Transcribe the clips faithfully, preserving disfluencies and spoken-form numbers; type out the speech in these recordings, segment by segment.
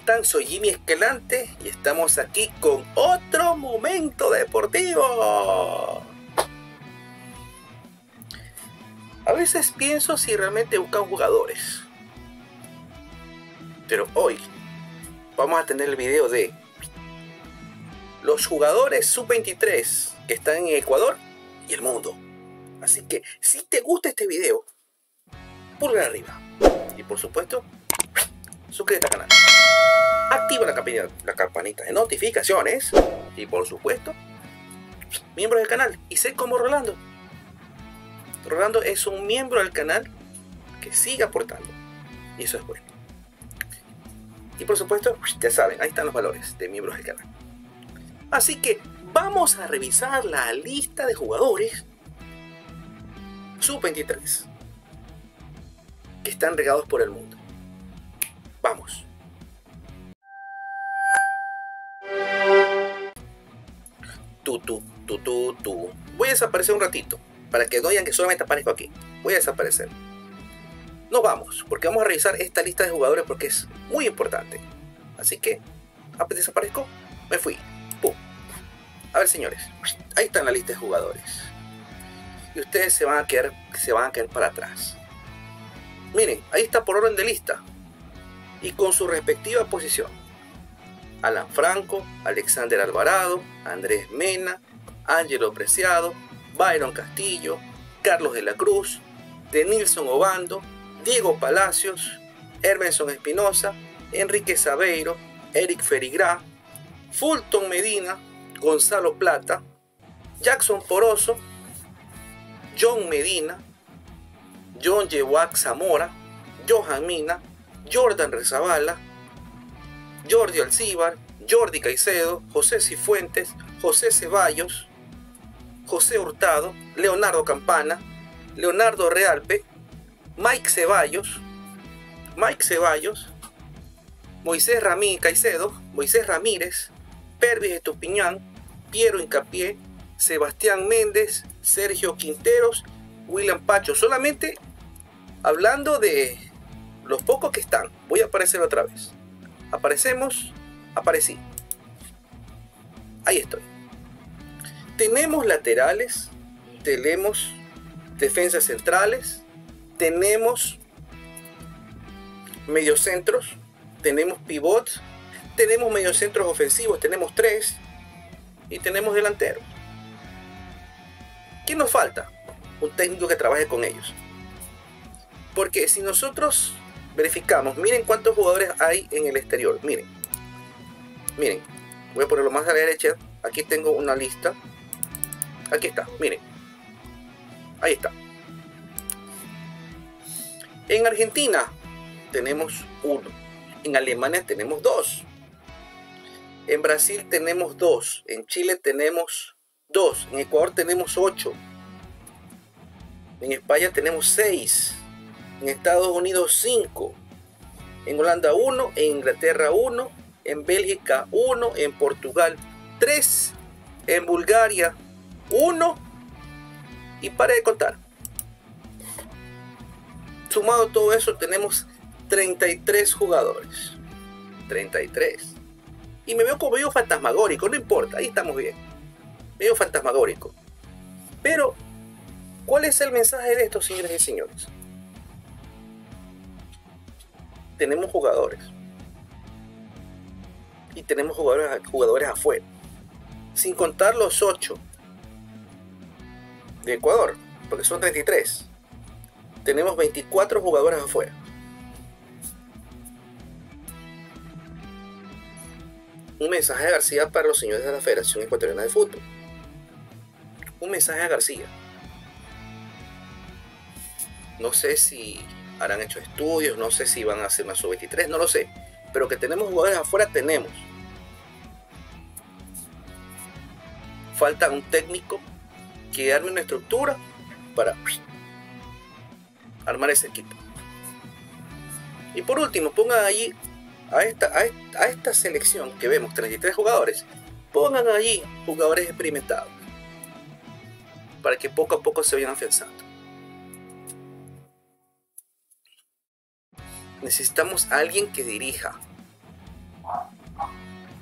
están? Soy Jimmy Escalante y estamos aquí con otro momento deportivo. A veces pienso si realmente buscan jugadores, pero hoy vamos a tener el video de los jugadores sub veintitrés que están en Ecuador y el mundo. Así que si te gusta este video, pulgar arriba y por supuesto suscríbete al canal, activa la campanita, la campanita de notificaciones y por supuesto miembro del canal y sé como Rolando. Rolando es un miembro del canal que sigue aportando y eso es bueno. Y por supuesto, ya saben, ahí están los valores de miembros del canal. Así que vamos a revisar la lista de jugadores sub veintitrés que están regados por el mundo. Vamos. Tu, tu, tu, tu, tu. Voy a desaparecer un ratito para que no digan que solamente aparezco aquí. Voy a desaparecer. Nos vamos, porque vamos a revisar esta lista de jugadores porque es muy importante. Así que, apenas desaparezco, me fui. ¡Pum! A ver, señores, ahí está la lista de jugadores. Y ustedes se van a quedar, se van a quedar para atrás. Miren, ahí está por orden de lista. Y con su respectiva posición. Alan Franco, Alexander Alvarado, Andrés Mena, Ángelo Preciado, Byron Castillo, Carlos de la Cruz, Denilson Obando, Diego Palacios, Hermenson Espinosa, Enrique Sabeiro, Eric Ferigrá, Fulton Medina, Gonzalo Plata, Jackson Poroso, John Medina, John Yewak Zamora, Johan Mina, Jordan Rezabala, Jordi Alcíbar, Jordi Caicedo, José Cifuentes, José Ceballos, José Hurtado, Leonardo Campana, Leonardo Realpe, Mike Ceballos, Mike Ceballos, Moisés Ramírez Caicedo, Moisés Ramírez, Pervis Estupiñán, Piero Hincapié, Sebastián Méndez, Sergio Quinteros, William Pacho. Solamente hablando de los pocos que están. Voy a aparecer otra vez. Aparecemos, aparecí. Ahí estoy. Tenemos laterales, tenemos defensas centrales, tenemos mediocentros, tenemos pivots, tenemos mediocentros ofensivos, tenemos tres y tenemos delanteros. ¿Qué nos falta? Un técnico que trabaje con ellos. Porque si nosotros verificamos, miren cuántos jugadores hay en el exterior. Miren, miren, voy a ponerlo más a la derecha. Aquí tengo una lista. Aquí está, miren. Ahí está. En Argentina tenemos uno. En Alemania tenemos dos. En Brasil tenemos dos. En Chile tenemos dos. En Ecuador tenemos ocho. En España tenemos seis. En Estados Unidos cinco. En Holanda uno. En Inglaterra uno. En Bélgica uno. En Portugal tres. En Bulgaria uno. Y pare de contar. Sumado todo eso tenemos treinta y tres jugadores. treinta y tres. Y me veo como medio fantasmagórico, no importa, ahí estamos bien. Medio fantasmagórico. Pero, ¿cuál es el mensaje de esto, señores y señores? Tenemos jugadores. Y tenemos jugadores, jugadores afuera. Sin contar los ocho de Ecuador, porque son treinta y tres. Tenemos veinticuatro jugadores afuera. Un mensaje a García para los señores de la Federación Ecuatoriana de Fútbol. Un mensaje a García. No sé si harán hecho estudios, no sé si van a hacer una sub veintitrés, no lo sé. Pero que tenemos jugadores afuera, tenemos. Falta un técnico que arme una estructura para armar ese equipo. Y por último, pongan allí a esta, a esta, a esta selección que vemos, treinta y tres jugadores, pongan allí jugadores experimentados para que poco a poco se vayan afianzando. Necesitamos a alguien que dirija,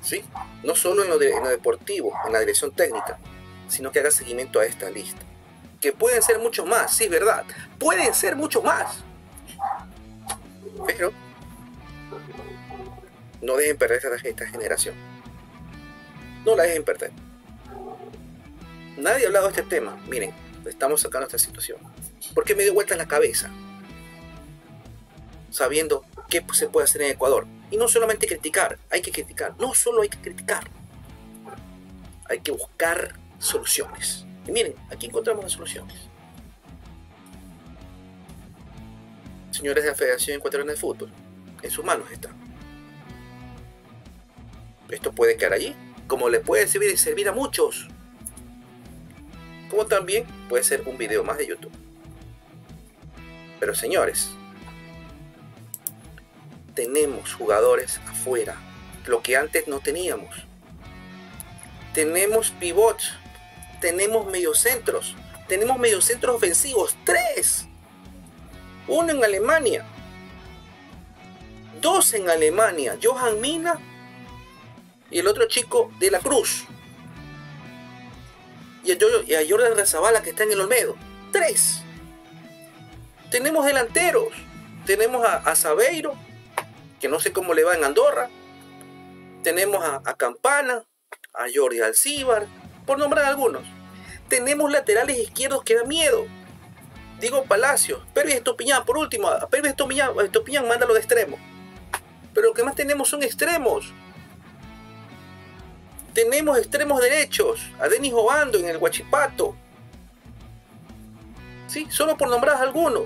¿sí? No solo en lo, de, en lo deportivo, en la dirección técnica, sino que haga seguimiento a esta lista. Que pueden ser muchos más, sí, verdad. Pueden ser muchos más. Pero no dejen perder esta, esta generación. No la dejen perder. Nadie ha hablado de este tema. Miren, estamos sacando esta situación. Porque me dio vueltas la cabeza. Sabiendo qué se puede hacer en Ecuador. Y no solamente criticar, hay que criticar. No solo hay que criticar. Hay que buscar soluciones. Y miren, aquí encontramos las soluciones. Señores de la Federación Ecuatoriana de Fútbol, en sus manos está. Esto puede quedar allí, como le puede servir, servir a muchos. Como también puede ser un video más de YouTube. Pero señores, tenemos jugadores afuera, lo que antes no teníamos. Tenemos pivots, tenemos mediocentros, tenemos mediocentros ofensivos, tres. Uno en Alemania, dos en Alemania, Johan Mina y el otro chico de la Cruz. Y a, y a Jordan Rezabala, que está en el Olmedo. Tres. Tenemos delanteros. Tenemos a, a Sabeiro, que no sé cómo le va en Andorra. Tenemos a, a Campana, a Jordi Alcíbar, por nombrar algunos. Tenemos laterales izquierdos que da miedo. Diego Palacios, Pervis Estupiñán, por último, a Pervis Estupiñán, Estupiñán mándalo de extremo. Pero lo que más tenemos son extremos. Tenemos extremos derechos, a Denis Obando en el Huachipato. ¿Sí? Solo por nombrar algunos.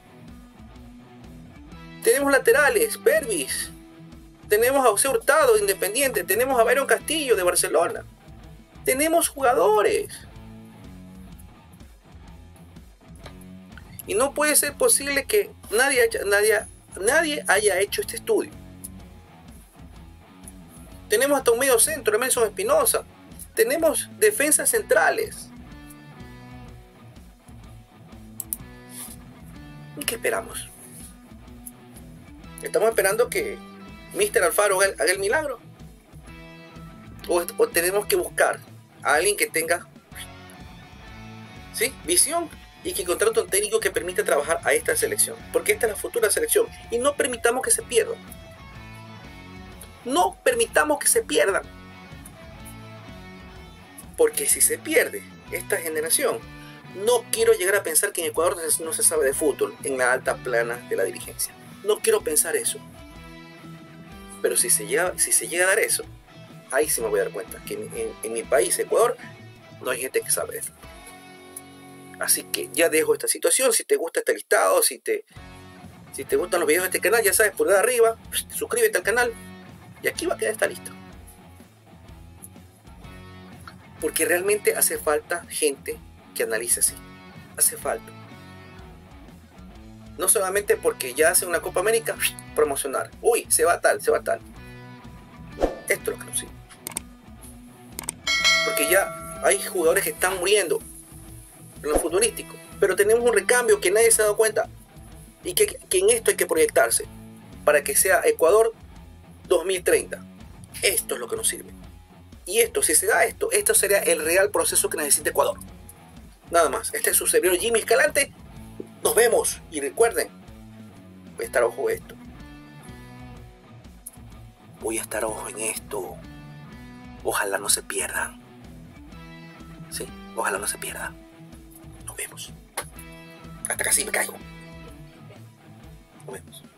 Tenemos laterales, Pervis. Tenemos a José Hurtado de Independiente. Tenemos a Byron Castillo de Barcelona. Tenemos jugadores. Y no puede ser posible que nadie haya, nadie, nadie haya hecho este estudio. Tenemos hasta un medio centro, Emerson Espinosa. Tenemos defensas centrales. ¿Y qué esperamos? ¿Estamos esperando que míster Alfaro haga, haga el milagro? ¿O, o tenemos que buscar a alguien que tenga, ¿sí?, visión y que contrate un técnico que permita trabajar a esta selección? Porque esta es la futura selección. Y no permitamos que se pierda. No permitamos que se pierdan. Porque si se pierde esta generación, no quiero llegar a pensar que en Ecuador no se sabe de fútbol en la alta plana de la dirigencia. No quiero pensar eso. Pero si se llega, si se llega a dar eso, ahí sí me voy a dar cuenta que en, en, en mi país, Ecuador, no hay gente que sabe de fútbol. Así que ya dejo esta situación. Si te gusta este listado, si te, si te gustan los videos de este canal, ya sabes, pulgar arriba, suscríbete al canal. Y aquí va a quedar esta lista. Porque realmente hace falta gente que analice así. Hace falta. No solamente porque ya hace una Copa América, promocionar. Uy, se va tal, se va tal. Esto es lo que nos sirve. Porque ya hay jugadores que están muriendo en lo futbolístico. Pero tenemos un recambio que nadie se ha dado cuenta. Y que, que en esto hay que proyectarse. Para que sea Ecuador dos mil treinta. Esto es lo que nos sirve. Y esto, si se da esto, esto sería el real proceso que necesita Ecuador. Nada más. Este es su servidor Jimmy Escalante. Nos vemos. Y recuerden, voy a estar ojo en esto. Voy a estar ojo en esto. Ojalá no se pierdan. Sí, ojalá no se pierdan. Nos vemos. Hasta casi me caigo. Nos vemos.